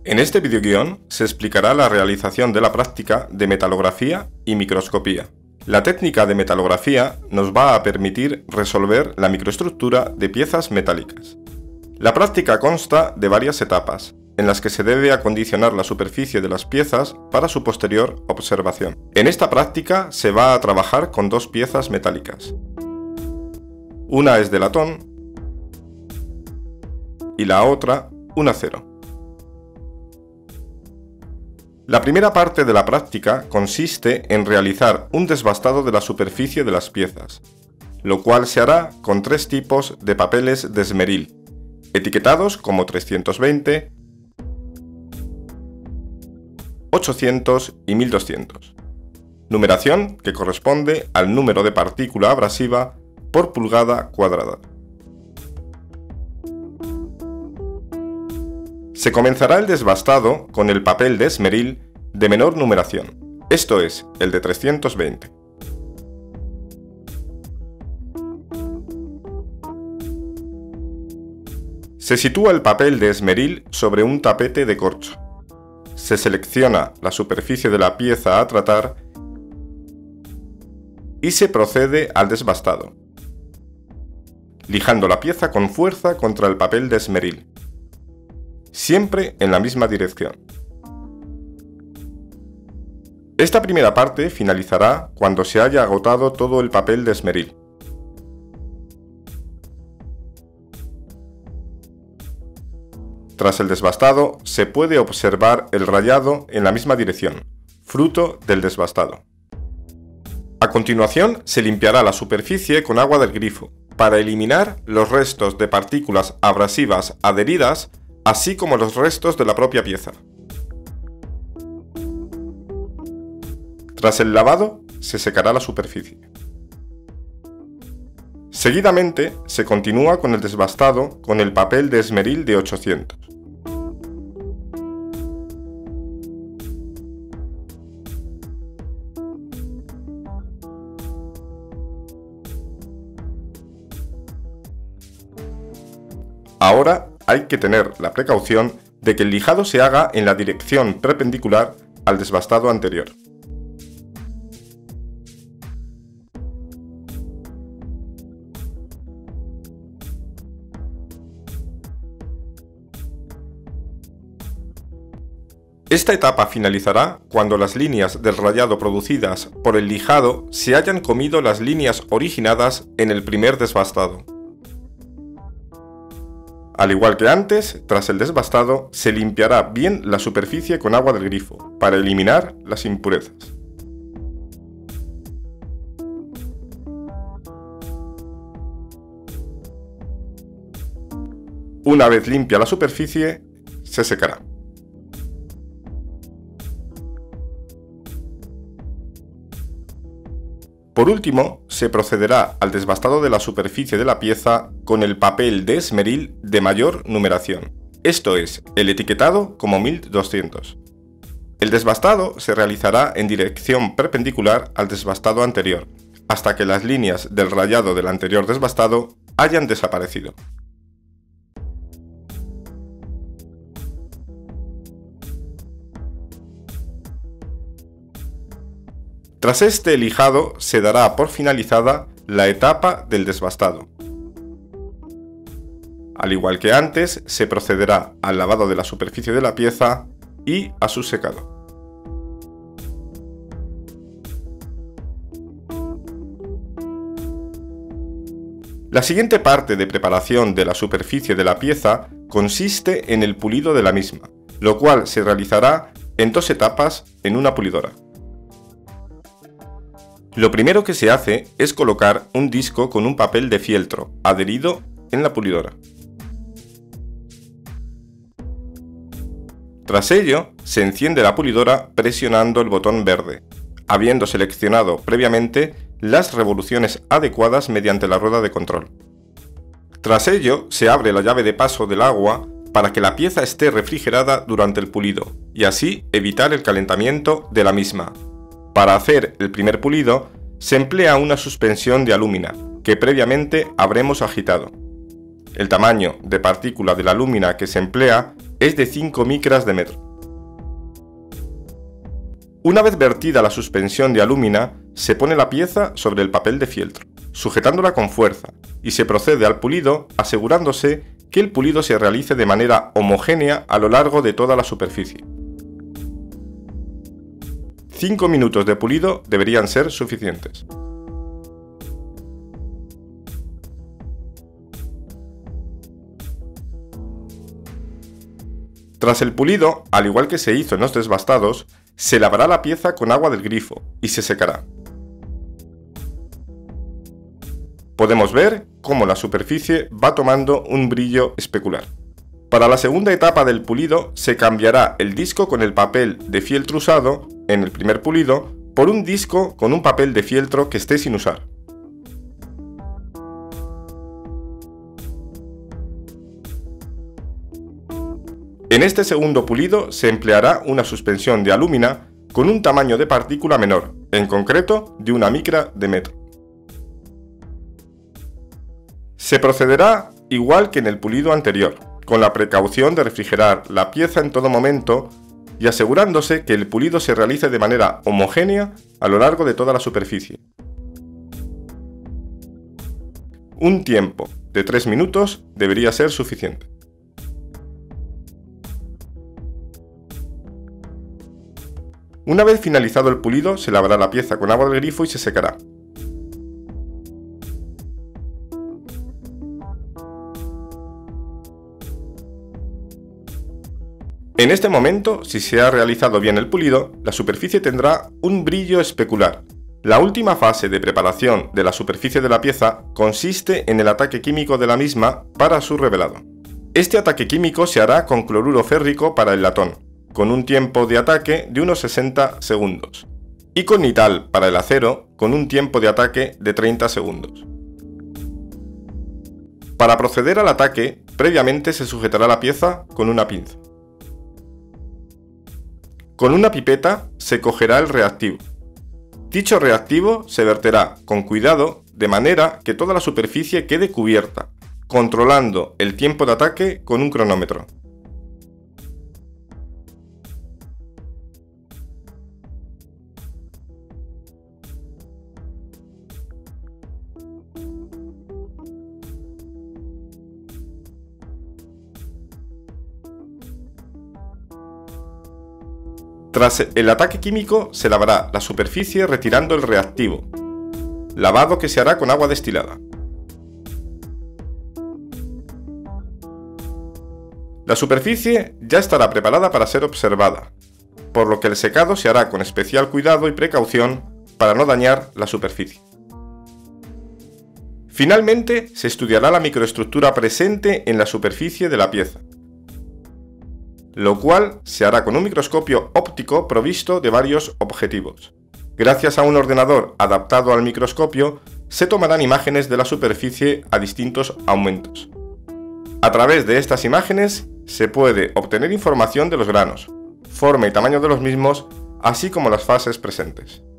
En este videoguión se explicará la realización de la práctica de metalografía y microscopía. La técnica de metalografía nos va a permitir resolver la microestructura de piezas metálicas. La práctica consta de varias etapas, en las que se debe acondicionar la superficie de las piezas para su posterior observación. En esta práctica se va a trabajar con dos piezas metálicas. Una es de latón y la otra un acero. La primera parte de la práctica consiste en realizar un desbastado de la superficie de las piezas, lo cual se hará con tres tipos de papeles de esmeril, etiquetados como 320, 800 y 1200. Numeración que corresponde al número de partícula abrasiva por pulgada cuadrada. Se comenzará el desbastado con el papel de esmeril de menor numeración, esto es, el de 320. Se sitúa el papel de esmeril sobre un tapete de corcho. Se selecciona la superficie de la pieza a tratar y se procede al desbastado, lijando la pieza con fuerza contra el papel de esmeril, siempre en la misma dirección. Esta primera parte finalizará cuando se haya agotado todo el papel de esmeril. Tras el desbastado, se puede observar el rayado en la misma dirección, fruto del desbastado. A continuación, se limpiará la superficie con agua del grifo, para eliminar los restos de partículas abrasivas adheridas, así como los restos de la propia pieza. Tras el lavado, se secará la superficie. Seguidamente, se continúa con el desbastado con el papel de esmeril de 800. Ahora hay que tener la precaución de que el lijado se haga en la dirección perpendicular al desbastado anterior. Esta etapa finalizará cuando las líneas del rayado producidas por el lijado se hayan comido las líneas originadas en el primer desbastado. Al igual que antes, tras el desbastado, se limpiará bien la superficie con agua del grifo, para eliminar las impurezas. Una vez limpia la superficie, se secará. Por último, se procederá al desbastado de la superficie de la pieza con el papel de esmeril de mayor numeración, esto es, el etiquetado como 1200. El desbastado se realizará en dirección perpendicular al desbastado anterior, hasta que las líneas del rayado del anterior desbastado hayan desaparecido. Tras este lijado se dará por finalizada la etapa del desbastado. Al igual que antes, se procederá al lavado de la superficie de la pieza y a su secado. La siguiente parte de preparación de la superficie de la pieza consiste en el pulido de la misma, lo cual se realizará en dos etapas en una pulidora. Lo primero que se hace es colocar un disco con un papel de fieltro adherido en la pulidora. Tras ello, se enciende la pulidora presionando el botón verde, habiendo seleccionado previamente las revoluciones adecuadas mediante la rueda de control. Tras ello, se abre la llave de paso del agua para que la pieza esté refrigerada durante el pulido y así evitar el calentamiento de la misma. Para hacer el primer pulido, se emplea una suspensión de alúmina, que previamente habremos agitado. El tamaño de partícula de la alúmina que se emplea es de 5 micras de metro. Una vez vertida la suspensión de alúmina, se pone la pieza sobre el papel de fieltro, sujetándola con fuerza, y se procede al pulido asegurándose que el pulido se realice de manera homogénea a lo largo de toda la superficie. 5 minutos de pulido deberían ser suficientes. Tras el pulido, al igual que se hizo en los desbastados, se lavará la pieza con agua del grifo y se secará. Podemos ver cómo la superficie va tomando un brillo especular. Para la segunda etapa del pulido se cambiará el disco con el papel de fieltro usado en el primer pulido por un disco con un papel de fieltro que esté sin usar. En este segundo pulido se empleará una suspensión de alúmina con un tamaño de partícula menor, en concreto de 1 micra de metro. Se procederá igual que en el pulido anterior, con la precaución de refrigerar la pieza en todo momento y asegurándose que el pulido se realice de manera homogénea a lo largo de toda la superficie. Un tiempo de 3 minutos debería ser suficiente. Una vez finalizado el pulido, se lavará la pieza con agua del grifo y se secará. En este momento, si se ha realizado bien el pulido, la superficie tendrá un brillo especular. La última fase de preparación de la superficie de la pieza consiste en el ataque químico de la misma para su revelado. Este ataque químico se hará con cloruro férrico para el latón, con un tiempo de ataque de unos 60 segundos, y con nital para el acero, con un tiempo de ataque de 30 segundos. Para proceder al ataque, previamente se sujetará la pieza con una pinza. Con una pipeta se cogerá el reactivo. Dicho reactivo se verterá con cuidado de manera que toda la superficie quede cubierta, controlando el tiempo de ataque con un cronómetro. Tras el ataque químico se lavará la superficie retirando el reactivo, lavado que se hará con agua destilada. La superficie ya estará preparada para ser observada, por lo que el secado se hará con especial cuidado y precaución para no dañar la superficie. Finalmente, se estudiará la microestructura presente en la superficie de la pieza, lo cual se hará con un microscopio óptico provisto de varios objetivos. Gracias a un ordenador adaptado al microscopio, se tomarán imágenes de la superficie a distintos aumentos. A través de estas imágenes se puede obtener información de los granos, forma y tamaño de los mismos, así como las fases presentes.